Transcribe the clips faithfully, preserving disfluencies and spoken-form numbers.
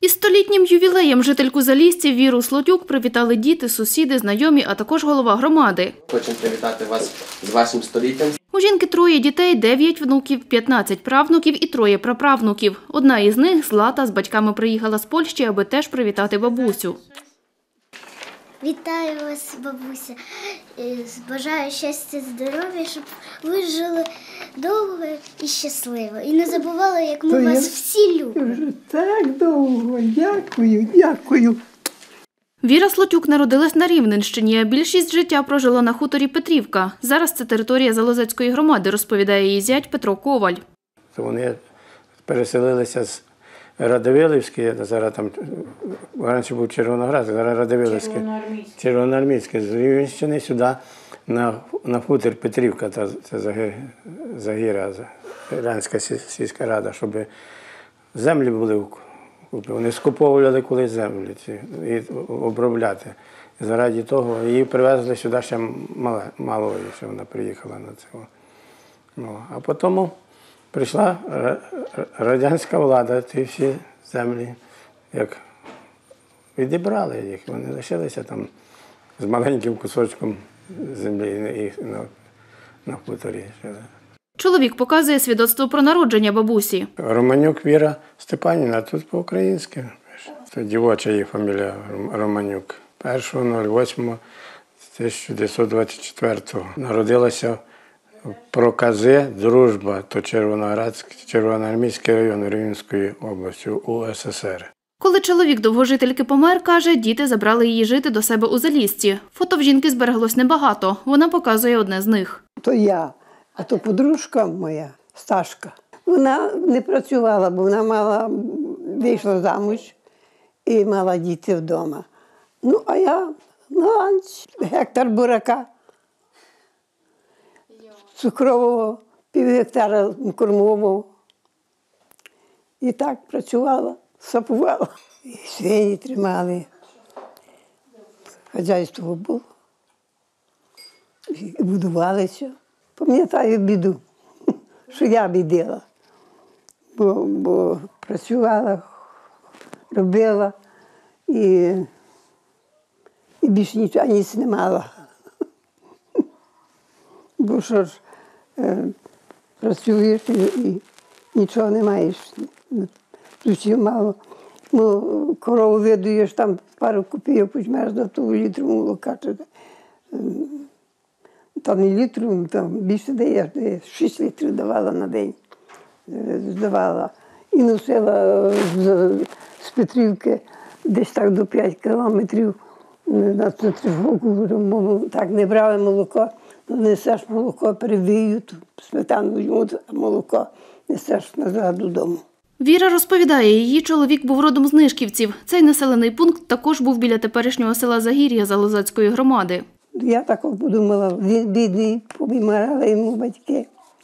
Із столітнім ювілеєм жительку Залісців Віру Слотюк привітали діти, сусіди, знайомі, а також голова громади. Хочемо привітати вас з вашим століттям. У жінки троє дітей, дев'ять внуків, п'ятнадцять правнуків і троє праправнуків. Одна із них, Злата, з батьками приїхала з Польщі, аби теж привітати бабусю. Вітаю вас, бабуся. Бажаю щастя, здоров'я, щоб ви жили довго і щасливо. І не забували, як ми То вас я всі любимо. Вже так довго. Дякую, дякую. Віра Слотюк народилась на Рівненщині, а більшість життя прожила на хуторі Петрівка. Зараз це територія Залозецької громади, розповідає її зять Петро Коваль. Вони переселилися з Радивилівської, зараз там, раніше був Червоноград, зараз Радивилівський. Червоноармійський. Червоноармійський, з Рівненщини сюди на, на хутір Петрівка, це Загіра, Ранська сільська рада, щоб землі були, вони скуповували колись землі ці, і обробляти. І заради того її привезли сюди ще малою, що вона приїхала на це. Ну, а потім прийшла радянська влада, ці всі землі, як відібрали їх, вони лишилися там з маленьким кусочком землі на, на хуторі. Чоловік показує свідоцтво про народження бабусі. Романюк Віра Степанівна, тут по-українськи. Це дівоча її фамілія Романюк. першого восьмого тисяча дев'ятсот двадцять четвертого народилася в Прокази, Дружба, то Червоноградський, Червоноармійський район Рівненської області, У С С Р. Коли чоловік довгожительки помер, каже, діти забрали її жити до себе у Залісці. Фото в жінки збереглось небагато. Вона показує одне з них. То я, а то подружка моя, Сташка. Вона не працювала, бо вона мала, вийшла замуж і мала діти вдома. Ну, а я на ланч, гектар бурака, цукрового, пів гектара кормового. І так працювала, сапувала. І свині тримали. Хазяйство було. І будувалися. Пам'ятаю біду, що я бідила. Бо, бо працювала, робила і, і більше нічого ніц не мала. Бо що ж, е, працюєш і, і нічого не маєш. Ключів мало. Ну, корову видуєш, там пару копійок візьмеш до того літру молока. Там не літру, там більше даєш, шість літрів давала на день. Здавала. І носила з, з Петрівки десь так до п'ять кілометрів на центрифугу. Так не брали молоко, несеш молоко, перевіють, сметану візьмуть, а молоко несеш назад додому. Віра розповідає, її чоловік був родом з Нишківців. Цей населений пункт також був біля теперішнього села Загір'я Залозецької громади. Я так подумала, він бідний, помирали йому батьки.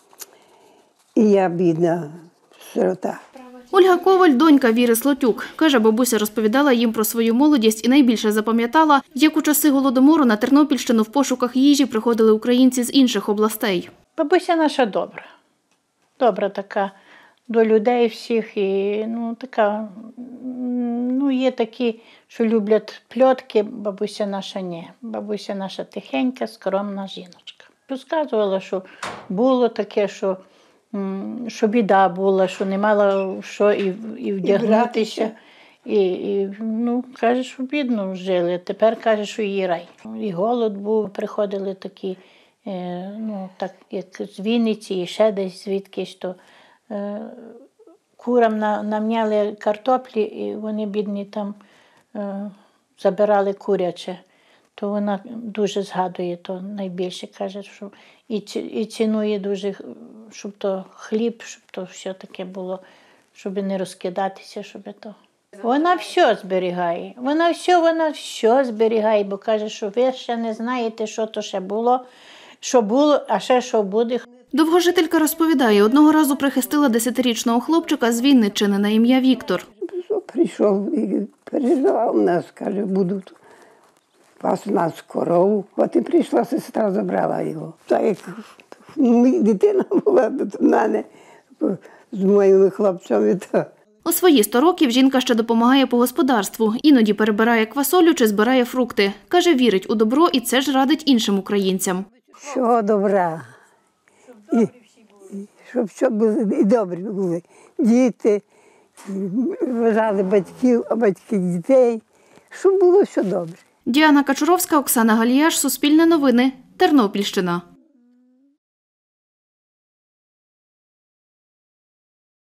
І я бідна, сирота. Ольга Коваль – донька Віри Слотюк. Каже, бабуся розповідала їм про свою молодість і найбільше запам'ятала, як у часи Голодомору на Тернопільщину в пошуках їжі приходили українці з інших областей. Бабуся наша добра. Добра така до людей всіх. І, ну, така, ну, є такі, що люблять пльотки, бабуся наша ні. Бабуся наша тихенька, скромна жіночка. Розказувала, що було таке, що що біда була, що не мала що і, і вдягнутися. І, і, ну, каже, що бідно жили. Тепер каже, що її рай. І голод був, приходили такі, е, ну, так, як з Вінниці, і ще десь звідкись, то е, курам на, намняли картоплі, і вони, бідні, там е, забирали куряче. То вона дуже згадує, то найбільше каже, що і, і цінує дуже, щоб то хліб, щоб то все таке було, щоб не розкидатися, щоб то. Вона все зберігає, вона все, вона все зберігає, бо каже, що ви ще не знаєте, що то ще було, що було, а ще що буде. Довгожителька розповідає, одного разу прихистила десятирічного хлопчика з Вінниччини на ім'я Віктор. Прийшов і переживав нас, каже, буду тут. Пас у нас корову, от і прийшла сестра, забрала його. Так як дитина була до мене з моїми хлопцями. То. У свої сто років жінка ще допомагає по господарству, іноді перебирає квасолю чи збирає фрукти. Каже, вірить у добро і це ж радить іншим українцям. Всього добра. І, і щоб все були і добрі були. Діти, вважали батьків, а батьки дітей. Щоб було все добре. Діана Качуровська, Оксана Галіяш, Суспільне новини, Тернопільщина.